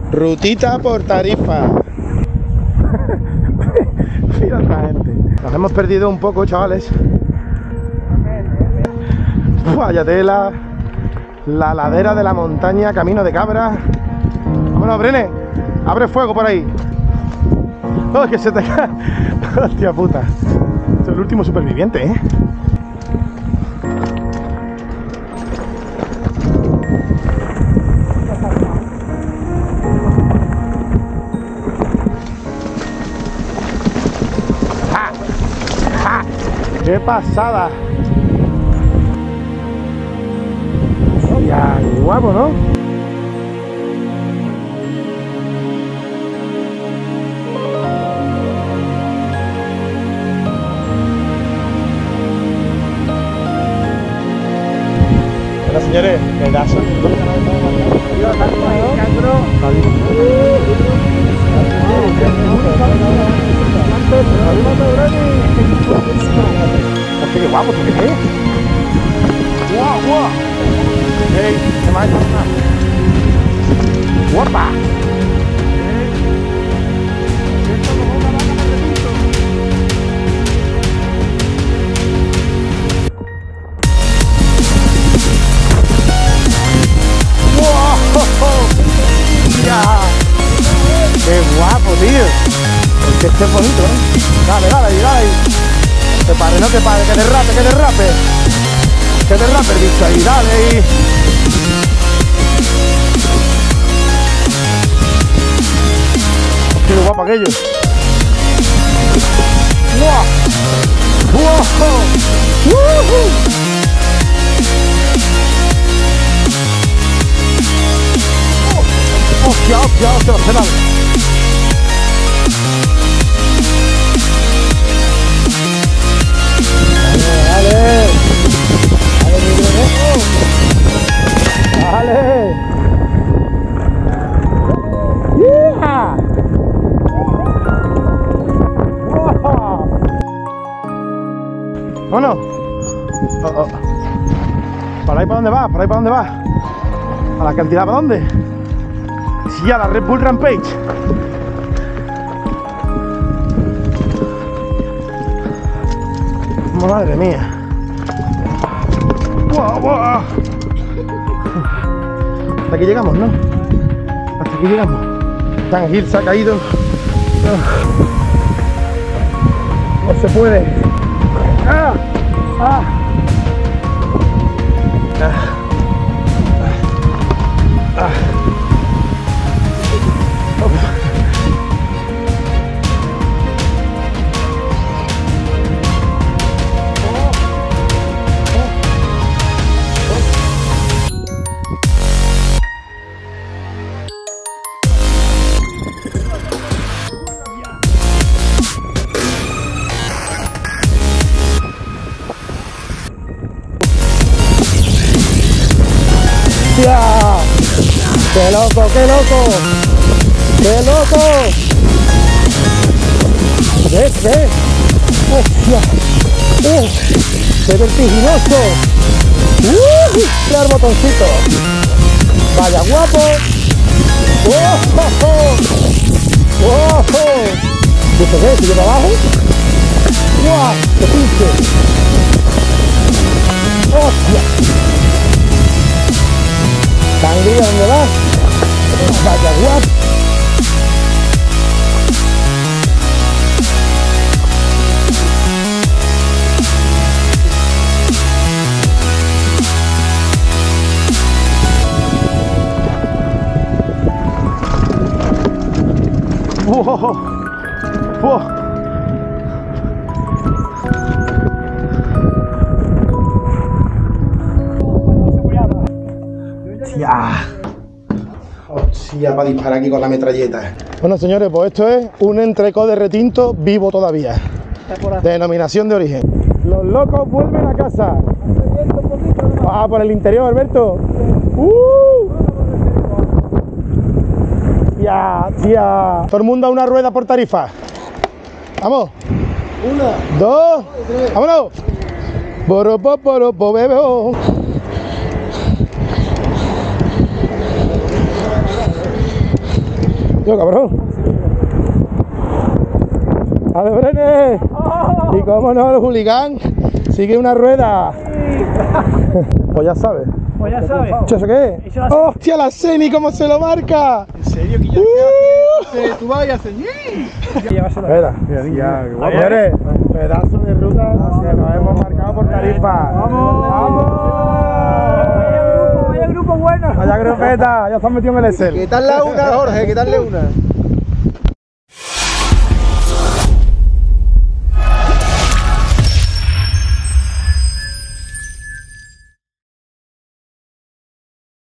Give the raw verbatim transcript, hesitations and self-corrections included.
Rutita por Tarifa. Mira otra gente. Nos hemos perdido un poco, chavales. Vaya tela. La ladera de la montaña, camino de cabra. Vámonos, Brene. Abre fuego por ahí. Oh, que se te cae. Hostia puta. Este es el último superviviente, ¿eh? ¡Ja! ¡Ja! ¡Qué pasada! Ya, qué guapo, ¿no? Bueno, señores, pedazo. Qué guapo, ¿tú qué crees? ¡Guau, guau! ¡Ey! ¡Se me ha hecho una! ¡Guapa! ¡Qué guapo, tío! Es que este es bonito, ¿eh? Dale, dale ahí, dale ahí. Te pare, no te pare, que derrape, que derrape. Que derrape el bicho ahí, dale ahí. ¡Qué guapo aquello! ¡Wow! ¡Wow! ¡Woohoo! ¡Hostia, hostia, hostia, los pedales! ¡Dale! ¡Dale, mi grenejo! ¡Dale! ¡Yeah! ¡Wow! ¡Vámonos! Oh, oh. ¿Para ahí para dónde vas? ¿Para ahí para dónde vas? ¿A la cantidad para dónde? Sí, a la Red Bull Rampage. Madre mía. ¡Wow, wow! Hasta aquí llegamos, ¿no? Hasta aquí llegamos. Tan Gil se ha caído. No se puede. ¡Ah! ¡Ah! ¡Ah! ¡Ah! ¡Qué loco, qué loco! ¡Qué loco! ¿Ves, ves? ¡Hostia! ¡Uh! ¡Qué vertiginoso! ¡Uh! ¡Mira el botoncito! ¡Vaya guapo! ¡Oh! ¡Oh! ¿Viste qué? ¿Sigue para abajo? ¡Guau! ¡Qué pinche! ¡Hostia! Sangría, ¿dónde vas? Vaya guapo. ¡Wow! ¡Wow! ¡Hostia! ¡Hostia! Para disparar aquí con la metralleta. Bueno, señores, pues esto es un entrecot de retinto vivo todavía. Denominación de origen. Los locos vuelven a casa. Ah, por el interior, Alberto. ¡Uh! ¡Ya, tía! Todo el mundo a una rueda por Tarifa. Vamos. Una. Dos. Tres. Vámonos. Boropo, boropo, bebeo. Yo, cabrón. ¡A de Brenes! Y cómo no, el Hooligan sigue una rueda. Pues ya sabes. Pues ya sabes. ¿Eso qué es? ¡Hostia, la Seni cómo se lo marca! ¿En serio? Que yo Uh. tú vas y haces. Espera, señores, pedazo de ruta que nos hemos marcado por Tarifa. ¡Vamos! ¡Vamos! ¡Vaya grupo bueno! Vaya grupeta, ya están metidos en el Excel. Quitarle una, Jorge, quitarle una.